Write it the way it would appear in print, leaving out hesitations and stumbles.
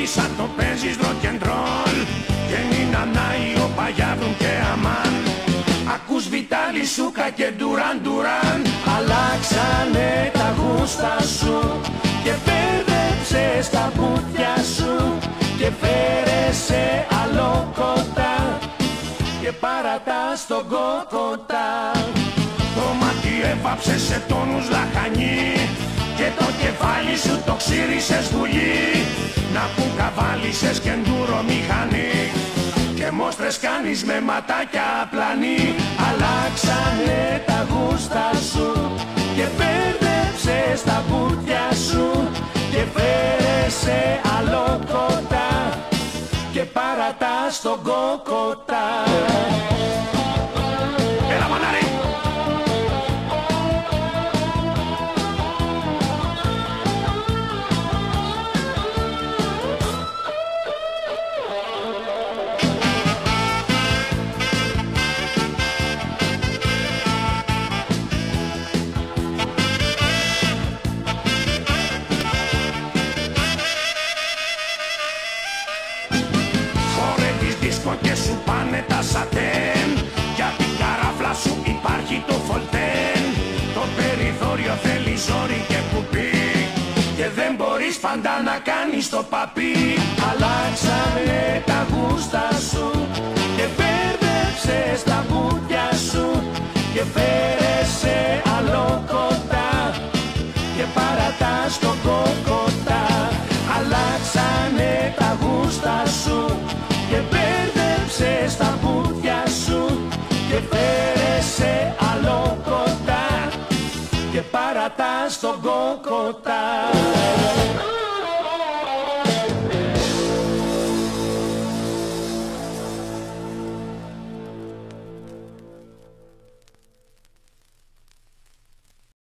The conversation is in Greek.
σαν το παίζεις rock and roll. Και Νίνα ο Παγιάδουν και Αμάν. Ακούς Βιτάλη Σούκα και Ντουράν Ντουράν. Αλλάξανε τα γούστα σου και μπέρδεψες τα πούτια σου και φέρεσαι αλόκοτα και παρατά στον κόκοτα. Το μάτι έβαψε σε τόνους λαχανί και το κεφάλι σου το ξύρισες δουλεί. Να που καβάλισες και ντούρο μηχανή και μόστρες κάνεις με ματάκια πλανή. Αλλάξανε τα γούστα σου και μπέρδεψες τα πούτια σου και φέρεσαι αλόκοτα και παρατά στον κόκοτα. Έλα μανάρι! Και σου πάνε τα σατέν, για την καράφλα σου υπάρχει το φολτέν. Το περιθώριο θέλει ζόρι και κουπί και δεν μπορείς πάντα να κάνεις το παπί. Αλλάξανε τα γούστα σου και μπέρδεψες τα πούτια σου και φέρεσαι αλόκοτα και παρατάς τον κόκοτα. Αλλάξανε τα γούστα σου και μπέρδεψες τα πούτια σου και φέρεσαι αλόκοτα και παρατάς τον κόκοτα.